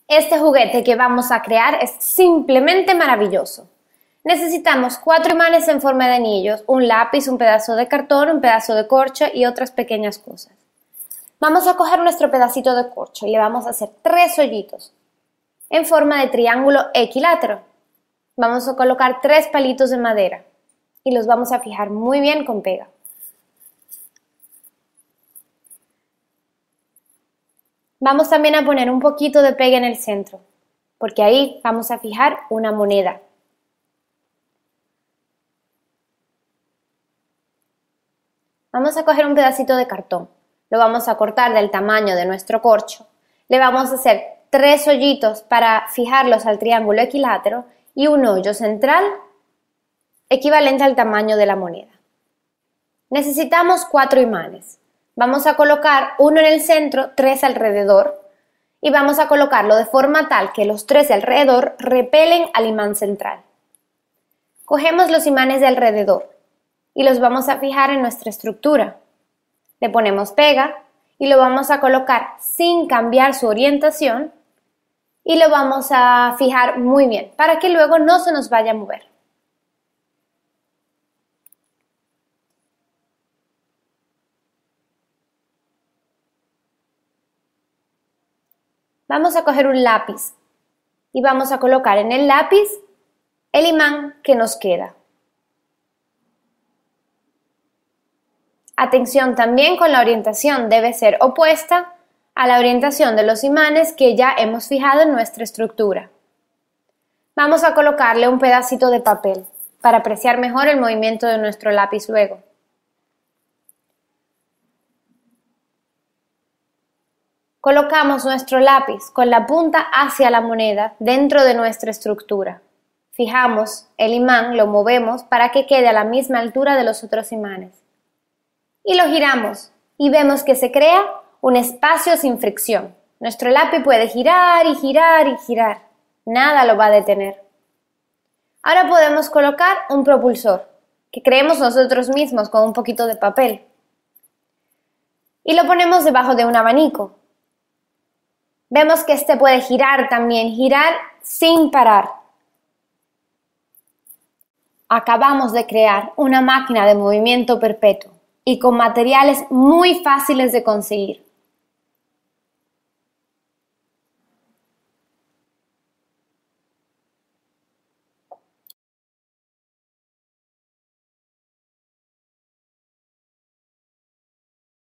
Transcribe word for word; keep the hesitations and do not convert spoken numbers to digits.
Este juguete que vamos a crear es simplemente maravilloso. Necesitamos cuatro imanes en forma de anillos, un lápiz, un pedazo de cartón, un pedazo de corcho y otras pequeñas cosas. Vamos a coger nuestro pedacito de corcho y le vamos a hacer tres hoyitos en forma de triángulo equilátero. Vamos a colocar tres palitos de madera y los vamos a fijar muy bien con pega. Vamos también a poner un poquito de pega en el centro, porque ahí vamos a fijar una moneda. Vamos a coger un pedacito de cartón, lo vamos a cortar del tamaño de nuestro corcho, le vamos a hacer tres hoyitos para fijarlos al triángulo equilátero y un hoyo central equivalente al tamaño de la moneda. Necesitamos cuatro imanes. Vamos a colocar uno en el centro, tres alrededor y vamos a colocarlo de forma tal que los tres de alrededor repelen al imán central. Cogemos los imanes de alrededor y los vamos a fijar en nuestra estructura. Le ponemos pega y lo vamos a colocar sin cambiar su orientación y lo vamos a fijar muy bien para que luego no se nos vaya a mover. Vamos a coger un lápiz y vamos a colocar en el lápiz el imán que nos queda. Atención también con la orientación, debe ser opuesta a la orientación de los imanes que ya hemos fijado en nuestra estructura. Vamos a colocarle un pedacito de papel para apreciar mejor el movimiento de nuestro lápiz luego. Colocamos nuestro lápiz con la punta hacia la moneda dentro de nuestra estructura. Fijamos el imán, lo movemos para que quede a la misma altura de los otros imanes. Y lo giramos y vemos que se crea un espacio sin fricción. Nuestro lápiz puede girar y girar y girar. Nada lo va a detener. Ahora podemos colocar un propulsor que creemos nosotros mismos con un poquito de papel. Y lo ponemos debajo de un abanico. Vemos que este puede girar también, girar sin parar. Acabamos de crear una máquina de movimiento perpetuo y con materiales muy fáciles de conseguir.